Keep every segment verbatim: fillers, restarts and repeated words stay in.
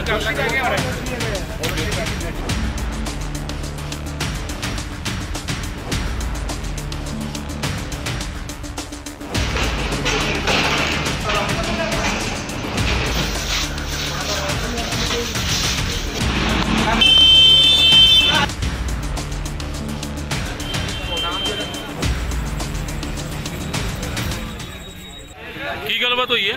की गलबात हुई है?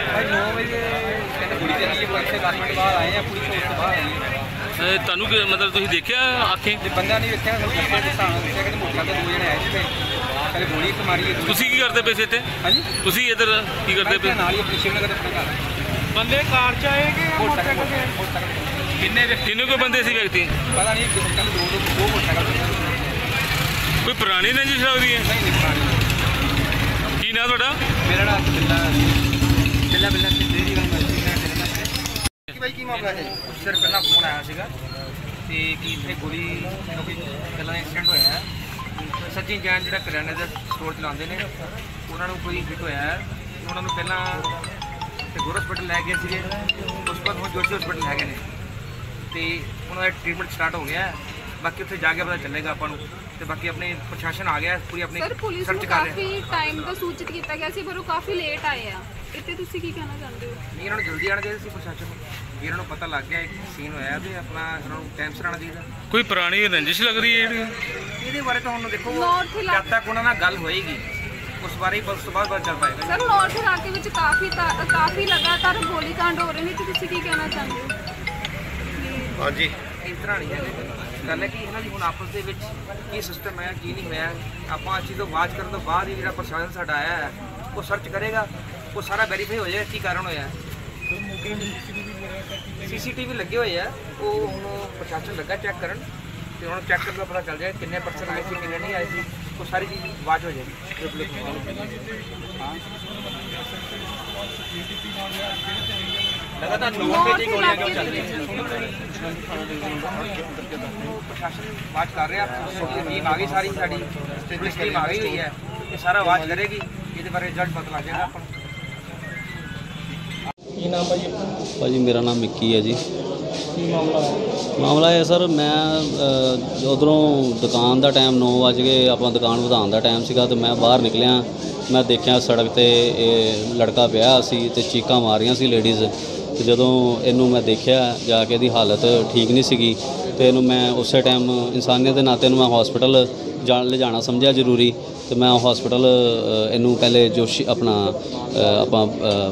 ਤੁਹਾਨੂੰ ਕਿ ਮਤਲਬ ਤੁਸੀਂ ਦੇਖਿਆ ਆਖੇ ਬੰਦਾ ਨਹੀਂ ਵੇਖਿਆ ਕਹਿੰਦੇ ਮੋਟਰਸਾਈਕਲ ਤੇ ਦੋ ਜਣੇ ਆਏ ਸੀ ਪਹਿਲੇ ਗੋਲੀ ਇੱਕ ਮਾਰੀ। ਤੁਸੀਂ ਕੀ ਕਰਦੇ ਪਏ ਸੀ ਇੱਥੇ? ਹਾਂਜੀ ਤੁਸੀਂ ਇੱਧਰ ਕੀ ਕਰਦੇ ਪਏ? ਨਾਲ ਹੀ ਆਪਣੀ ਸ਼ਿਵਨਗਰ ਆਪਣਾ ਘਰ ਬੰਦੇ ਕਾਰ ਚ ਆਏ ਕਿ ਮੋਟਰਸਾਈਕਲ ਤੇ? ਕਿੰਨੇ ਕਿੰਨੇ ਕੋਈ ਬੰਦੇ ਸੀ ਵਿਅਕਤੀ? ਪਤਾ ਨਹੀਂ ਕਹਿੰਦੇ ਦੋ ਦੋ ਦੋ ਮੋਟਰਸਾਈਕਲ ਕੋਈ ਪੁਰਾਣੀ ਰੰਜਿਸ਼ ਲੱਗਦੀ ਹੈ? ਨਹੀਂ ਨਹੀਂ ਪੁਰਾਣੀ। ਕੀ ਨਾਮ ਤੁਹਾਡਾ? ਮੇਰਾ ਨਾਮ ਬਿੱਲਾ ਬਿੱਲਾ ਬਿੱਲਾ ਦੇਰੀ ਗੱਲ ਮੈਂ ਕਿ ਭਾਈ ਕੀ ਮਾਮਲਾ ਹੈ? ਕੁਝ ਚਿਰ ਪਹਿਲਾਂ ਫੋਨ ਆਇਆ ਸੀਗਾ ਤੇ ਕਿ ਇੱਥੇ ਗੋਲੀ ਕਿਉਂਕਿ ਪਹਿਲਾਂ ਐਕਸੀਡੈਂਟ ਹੋਇਆ ਹੈ। ਸਚਿਨ ਜੈਨ ਜਿਹੜਾ ਕਰਿਆਨੇ ਦਾ ਸਟੋਰ ਚਲਾਉਂਦੇ ਨੇ ਉਹਨਾਂ ਨੂੰ ਕੋਈ ਹਿੱਟ ਹੋਇਆ ਹੈ। ਉਹਨਾਂ ਨੂੰ ਪਹਿਲਾਂ ਟੈਗੋਰ ਹਸਪੀਟਲ ਲੈ ਗਏ ਸੀਗੇ, ਉਸ ਤੋਂ ਬਾਅਦ ਹੁਣ ਜੋਸ਼ੀ ਹਸਪੀਟਲ ਲੈ ਗਏ ਨੇ ਤੇ ਉਹਨਾਂ ਦਾ ਟ੍ਰੀਟਮੈਂਟ ਸਟਾਰਟ ਹੋ ਗਿਆ। ਬਾਕੀ ਉੱਥੇ ਜਾ ਕੇ ਪਤਾ ਚੱਲੇਗਾ ਆਪਾਂ ਨੂੰ। ਤੇ ਬਾਕੀ ਆਪਣੇ ਪ੍ਰਸ਼ਾਸਨ ਆ ਗਿਆ ਪੂਰੀ ਆਪਣੀ ਸਰ ਪੁਲਿਸ ਨੂੰ ਕਾਫੀ ਟਾਈਮ ਤੋਂ ਸੂਚਿਤ ਕੀਤਾ ਗਿਆ ਸੀ ਪਰ ਉਹ ਕਾਫੀ ਲੇਟ ਆਏ ਆ। ਇੱਥੇ ਤੁਸੀਂ ਕੀ ਕਹਿਣਾ ਚਾਹੁੰਦੇ ਹੋ? ਨਹੀਂ ਇਹਨਾਂ ਨੂੰ ਜਲਦੀ ਆਉਣਾ ਚਾਹੀਦਾ ਸੀ ਪ੍ਰਸ਼ਾਸਨ ਨੂੰ। ਇਹਨਾਂ ਨੂੰ ਪਤਾ ਲੱਗ ਗਿਆ ਇੱਕ ਸੀਨ ਹੋਇਆ ਤੇ ਆਪਣਾ ਇਹਨਾਂ ਨੂੰ ਟਾਈਮ ਸਿਰ ਆਉਣਾ ਚਾਹੀਦਾ। ਕੋਈ ਪੁਰਾਣੀ ਰੰਜਿਸ਼ ਲੱਗ ਰਹੀ ਹੈ ਜਿਹੜੀ? ਇਹਦੇ ਬਾਰੇ ਤਾਂ ਹੁਣ ਦੇਖੋ ਜਦ ਤੱਕ ਉਹਨਾਂ ਨਾਲ ਗੱਲ ਹੋਏਗੀ ਉਸ ਬਾਰੇ ਹੀ ਉਸ ਤੋਂ ਬਾਅਦ ਪਤਾ ਚੱਲ ਪਾਏਗਾ। ਸਰ ਨੌਰਥ ਇਲਾਕੇ ਵਿੱਚ ਕਾਫੀ ਕਾਫੀ ਲਗਾਤਾਰ ਗੋਲੀकांड ਹੋ ਰਹੇ ਨੇ ਤੇ ਤੁਸੀਂ ਕੀ ਕਹਿਣਾ ਚਾਹੁੰਦੇ ਹੋ? ਹਾਂਜੀ ਇਸ ਤਰ੍ਹਾਂ ਨਹੀਂ ਹੈ ਗੱਲ ਹੈ ਕਿ ਇਹਨਾਂ ਦੀ ਹੁਣ ਆਪਸ ਦੇ ਵਿੱਚ ਕੀ ਸਿਸਟਮ ਹੈ ਕੀ ਨਹੀਂ ਹੋਇਆ ਆਪਾਂ ਇਸ ਚੀਜ਼ ਤੋਂ ਬਾਤ ਕਰਨ ਤੋਂ ਬਾਅਦ ਹੀ ਜਿਹੜਾ ਪ੍ਰਸ਼ਾਸਨ ਸਾਡਾ ਆਇਆ ਹੈ ਉਹ ਸਰਚ ਕਰੇਗਾ, ਉਹ ਸਾਰਾ ਵੈਰੀਫਾਈ ਹੋ ਜਾਏਗਾ ਕੀ ਕਾਰਨ ਹੋਇਆ। ਸੀਸੀਟੀਵੀ ਲੱਗੇ ਹੋਏ ਆ ਉਹ ਹੁਣ ਪ੍ਰਸ਼ਾਸਨ ਲੱਗਾ ਚੈੱਕ ਕਰਨ ਤੇ ਹੁਣ ਚੈੱਕ ਕਰਨ ਦਾ ਪਤਾ ਚੱਲ ਜਾਏਗਾ ਕਿੰਨੇ ਪਰਸਨ ਆਏ ਸੀ ਕਿੰਨੇ ਨਹੀਂ ਆਏ ਸੀ। ਉਹ ਸਾਰੀ ਚੀਜ਼ ਬਾਅਦ ਹੋ ਜਾਏਗੀ। लगातार गोलियां क्यों चल रही हैं? प्रशासन आवाज कर रहा है, टीम आ गई सारी साड़ी पुलिस टीम आ गई हुई है, ये सारा आवाज करेगी, ये बारे रिजल्ट पता लग जाएगा अपन। ਕੀ ਨਾਮ ਭਾਜੀ? ਭਾਜੀ ਮੇਰਾ ਨਾਮ ਮਿੱਕੀ ਹੈ ਜੀ। ਕੀ ਮਾਮਲਾ ਹੈ? ਮਾਮਲਾ ਇਹ ਸਰ ਮੈਂ ਉੱਧਰੋਂ ਦੁਕਾਨ ਦਾ ਟਾਈਮ ਨੌ ਵੱਜ ਗਏ ਆਪਾਂ ਦੁਕਾਨ ਵਧਾਉਣ ਦਾ ਟਾਈਮ ਸੀਗਾ ਤੇ ਮੈਂ ਬਾਹਰ ਨਿਕਲਿਆ। ਮੈਂ ਦੇਖਿਆ ਸੜਕ 'ਤੇ ਇਹ ਲੜਕਾ ਪਿਆ ਸੀ ਤੇ ਚੀਕਾਂ ਮਾਰੀਆਂ ਸੀ ਲੇਡੀਜ਼। ਤੇ ਜਦੋਂ ਇਹਨੂੰ ਮੈਂ ਦੇਖਿਆ ਜਾ ਕੇ ਇਹਦੀ ਹਾਲਤ ਠੀਕ ਨਹੀਂ ਸੀਗੀ ਤੇ ਇਹਨੂੰ ਮੈਂ ਉਸੇ ਟਾਈਮ ਇਨਸਾਨੀਅਤ ਦੇ ਨਾਤੇ ਨੂੰ ਮੈਂ ਹਸਪੀਟਲ ਜਾਣ ਲਿਜਾਣਾ ਸਮਝਿਆ ਜ਼ਰੂਰੀ ਤੇ ਮੈਂ ਹਸਪੀਟਲ ਇਹਨੂੰ ਪਹਿਲੇ ਜੋਸ਼ੀ ਆਪਣਾ ਆਪਾਂ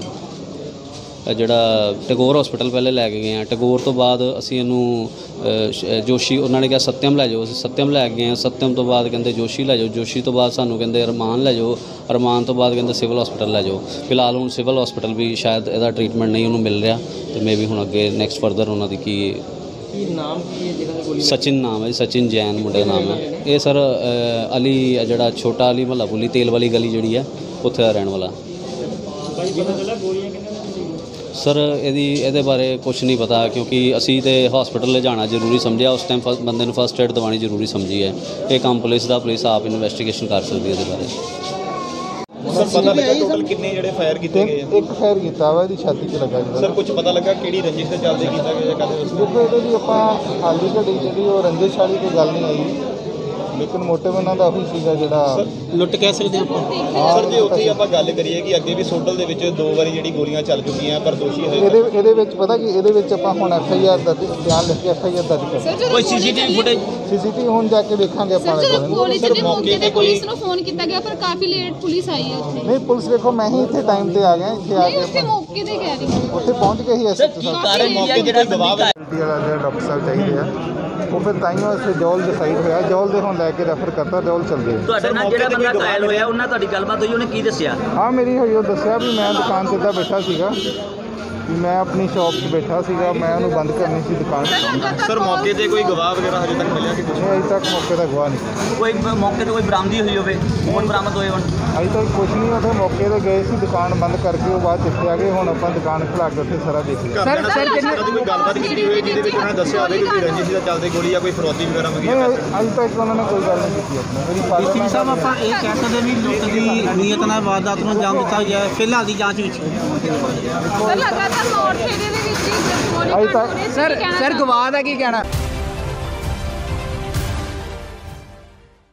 ਜਿਹੜਾ ਟੈਗੋਰ ਹਸਪੀਟਲ ਪਹਿਲੇ ਲੈ ਕੇ ਗਏ ਹਾਂ। ਟੈਗੋਰ ਤੋਂ ਬਾਅਦ ਅਸੀਂ ਇਹਨੂੰ ਜੋਸ਼ੀ ਉਹਨਾਂ ਨੇ ਕਿਹਾ ਸਤਿਅਮ ਲੈ ਜਾਓ, ਅਸੀਂ ਸਤਿਅਮ ਲੈ ਕੇ ਗਏ ਹਾਂ। ਸਤਿਅਮ ਤੋਂ ਬਾਅਦ ਕਹਿੰਦੇ ਜੋਸ਼ੀ ਲੈ ਜਾਓ, ਜੋਸ਼ੀ ਤੋਂ ਬਾਅਦ ਸਾਨੂੰ ਕਹਿੰਦੇ ਅਰਮਾਨ ਲੈ ਜਾਓ, ਅਰਮਾਨ ਤੋਂ ਬਾਅਦ ਕਹਿੰਦੇ ਸਿਵਲ ਹਸਪੀਟਲ ਲੈ ਜਾਓ। ਫਿਲਹਾਲ ਹੁਣ ਸਿਵਲ ਹਸਪੀਟਲ ਵੀ ਸ਼ਾਇਦ ਇਹਦਾ ਟ੍ਰੀਟਮੈਂਟ ਨਹੀਂ ਉਹਨੂੰ ਮਿਲ ਰਿਹਾ ਤੇ ਮੇ ਵੀ ਹੁਣ ਅੱਗੇ ਨੈਕਸਟ ਫਰਦਰ ਉਹਨਾਂ ਦੀ ਕੀ ਕੀ ਨਾਮ ਕੀ ਹੈ ਜਿਹਨਾਂ ਦੀ ਗੋਲੀ? ਸਚਿਨ ਨਾਮ ਹੈ, ਸਚਿਨ ਜੈਨ ਮੁੰਡੇ ਦਾ ਨਾਮ ਹੈ। ਇਹ ਸਰ ਅਲੀ ਜਿਹੜਾ ਛੋਟਾ ਅਲੀ ਮਹੱਲਾ ਪੁਲੀ ਤੇਲ ਵਾਲੀ ਗਲੀ ਜਿਹੜੀ ਹੈ ਉੱਥੇ ਦਾ ਰਹਿਣ ਵਾਲਾ। ਸਰ ਇਹਦੀ ਇਹਦੇ ਬਾਰੇ ਕੁਛ ਨਹੀਂ ਪਤਾ ਕਿਉਂਕਿ ਅਸੀਂ ਤਾਂ ਹਸਪੀਟਲ ਲਿਜਾਣਾ ਜ਼ਰੂਰੀ ਸਮਝਿਆ ਉਸ ਟਾਈਮ। ਫਸਟ ਬੰਦੇ ਨੂੰ ਫਸਟ ਏਡ ਦਵਾਉਣੀ ਜ਼ਰੂਰੀ ਸਮਝੀ ਹੈ। ਇਹ ਕੰਮ ਪੁਲਿਸ ਦਾ, ਪੁਲਿਸ ਆਪ ਇਨਵੈਸਟੀਗੇਸ਼ਨ ਕਰ ਸਕਦੀ ਹੈ ਇਹਦੇ ਬਾਰੇ। ਸਰ ਪਤਾ ਲੱਗਾ ਟੋਟਲ ਕਿੰਨੇ ਜਿਹੜੇ ਫਾਇਰ ਕੀਤੇ ਗਏ? ਇੱਕ ਫਾਇਰ ਕੀਤਾ ਵਾ ਇਹਦੀ ਛਾਤੀ 'ਚ ਲੱਗਾ ਜਿਹੜਾ। ਸਰ ਕੁਝ ਪਤਾ ਲੱਗਾ ਕਿਹੜੀ ਰੰਜਿਸ਼ ਦੇ ਚੱਲਦੇ ਕੀਤਾ ਗਿਆ ਜਾਂ ਕਾਹਦੇ ਵਾਸਤੇ? ਦੇਖੋ ਇਹਦੇ ਲਈ ਆਪਾਂ ਹਾਲੀ ਘੜੀ ਜਿਹੜੀ ਉਹ ਰੰਜਿਸ਼ ਵਾਲੀ ਕੋਈ ਗੱਲ ਨਹੀਂ ਆਈ ਲੇਕਿਨ ਮੋਟਿਵ ਉਹਨਾਂ ਦਾ ਉਹੀ ਸੀਗਾ ਜਿਹੜਾ ਲੁੱਟ ਕਹਿ ਸਕਦੇ ਆਪਾਂ। ਸਰ ਜੇ ਉੱਥੇ ਆਪਾਂ ਗੱਲ ਕਰੀਏ ਕਿ ਅੱਗੇ ਵੀ ਸੋਟਲ ਦੇ ਵਿੱਚ ਦੋ ਵਾਰੀ ਜਿਹੜੀ ਗੋਲੀਆਂ ਚੱਲ ਚੁੱਕੀਆਂ ਪਰ ਦੋਸ਼ੀ ਹੋਏ ਇਹਦੇ ਇਹਦੇ ਵਿੱਚ ਪਤਾ ਕਿ ਇਹਦੇ ਵਿੱਚ ਆਪਾਂ ਹੁਣ ਐਫ ਆਈ ਆਰ ਦਰਜ ਬਿਆਨ ਲਿਖ ਕੇ ਐਫ ਆਈ ਆਰ ਦਰਜ ਕਰਾਂਗੇ। ਕੋਈ ਸੀਸੀਟੀਵੀ ਫੁਟੇਜ ਸੀਸੀਟੀਵੀ ਹੁਣ ਜਾ ਕੇ ਵੇਖਾਂਗੇ ਆਪਾਂ। ਗੋਲੀ ਚੱਲੀ ਮੌਕੇ ਤੇ ਪੁਲਿਸ ਨੂੰ ਫੋਨ ਕੀਤਾ ਗਿਆ ਪਰ ਕਾਫੀ ਲੇਟ ਪੁਲਿਸ ਆਈ ਹੈ ਉੱਥੇ। ਨਹੀਂ ਪੁਲਿਸ ਵੇਖੋ ਮੈਂ ਹੀ ਇੱਥੇ ਟਾਈਮ ਤੇ ਆ ਗਿਆ ਇੱਥੇ ਆ ਕੇ ਉੱਥੇ ਮੌਕੇ ਤੇ ਕਹਿ ਰਹੀ ਉੱਥੇ ਪਹੁੰਚ ਕੇ ਹੀ ਐਸ ਐਚ ਓ ਸਾਹਿਬ ਕਾਰਨ ਮੌਕੇ ਤੇ ਕੋਈ ਗਵਾਹ ਵਾਲਾ ਜਿਹੜਾ ਡਾਕਟਰ ਸਾਹਿਬ ਚਾਹੀਦੇ ਆ ਉਹ ਫਿਰ ਤਾਈਓ ਅਸੀਂ ਜੋਲ ਡਿਸਾਈਡ ਹੋਇਆ। ਜੋਲ ਦੇ ਹੁਣ ਲੈ ਕੇ ਰੈਫਰ ਕਰਤਾ, ਜੋਲ ਚੱਲਦੇ। ਤੁਹਾਡੇ ਨਾਲ ਜਿਹੜਾ ਬੰਦਾ ਘਾਇਲ ਹੋਇਆ ਉਹਨਾਂ ਤੁਹਾਡੀ ਗੱਲਬਾਤ ਹੋਈ, ਉਹਨੇ ਕੀ ਦੱਸਿਆ? ਹਾਂ ਮੇਰੀ ਹੋਈ, ਉਹ ਦੱਸਿਆ ਵੀ ਮੈਂ ਦੁਕਾਨ 'ਤੇ ਇੱਦਾਂ ਬੈਠਾ ਸੀਗਾ ਵੀ ਮੈਂ ਆਪਣੀ ਸ਼ਾਪ 'ਚ ਬੈਠਾ ਸੀਗਾ, ਮੈਂ ਉਹਨੂੰ ਬੰਦ ਕਰਨੀ ਸੀ ਦੁਕਾਨ। ਸਰ ਮੌਕੇ ਤੇ ਕੋਈ ਗਵਾਹ ਵਗੈਰਾ ਹਜੇ ਤੱਕ ਮਿਲਿਆ ਕਿ ਕੁਝ? ਅਜੇ ਤੱਕ ਮੌਕੇ ਦਾ ਗਵਾਹ ਨਹੀਂ ਕੋਈ ਮੌਕੇ ਤੇ ਕੋਈ ਬਰਾਮਦੀ ਹੋਈ ਹੋਵੇ, ਹੁਣ ਬਰਾਮਦ ਹੋਏ ਹੋਣ? ਅਜੇ ਤੱਕ ਕੁਝ ਨਹੀਂ। ਉੱਥੇ ਮੌਕੇ ਤੇ ਗਏ ਸੀ, ਦੁਕਾਨ ਬੰਦ ਕਰਕੇ ਉਹ ਬਾਅਦ ਇੱਥੇ ਆ ਗਏ। ਹੁਣ ਆਪਾਂ ਦੁਕਾਨ ਖੁਲਾ ਕੇ ਉੱਥੇ ਸਾਰਾ ਦੇਖ ਲਿਆ। ਸਰ ਸਰ ਕਿੰਨੀ ਕੋਈ ਗੱਲਬਾਤ ਕੀਤੀ ਹੋਈ ਜਿਹਦੇ ਵਿੱਚ ਉਹਨਾਂ ਨੇ ਦੱਸਿਆ ਹੋਵੇ ਕਿ ਕੋਈ ਰੰਜਿਸ਼ ਦਾ ਚੱਲਦੇ ਗੋਲੀ ਜਾਂ ਕੋਈ ਫਰੋਤੀ ਵਗੈਰਾ ਮੰਗੀ? ਨਹੀਂ ਅਜੇ ਤੱਕ ਉਹਨਾਂ ਨੇ ਕੋਈ ਗੱਲ ਨਹੀਂ ਕੀਤੀ ਆਪਣੀ। ਮੇਰੀ ਫਾਦਰ ਸਿੰਘ ਸਾਹਿਬ ਆਪਾਂ ਇਹ ਕਹਿ ਸਕਦੇ ਵੀ ਲੁੱਟ ਦੀ ਨੀਅਤ ਨਾਲ ਵਾਰਦਾਤ ਨੂੰ ਅੰਜਾਮ ਦਿੱਤਾ ਗਿਆ ਫਿਲਹਾਲ ਦੀ ਜਾਂਚ ਵਿੱਚ। ਸਰ ਲਗਾਤਾਰ ਨੌਰਥ ਏਰੀਆ ਦੇ ਵਿੱਚ ਅਜੇ ਤੱਕ ਸਰ ਸਰ ਗਵਾਹ ਦਾ ਕੀ ਕਹਿਣਾ?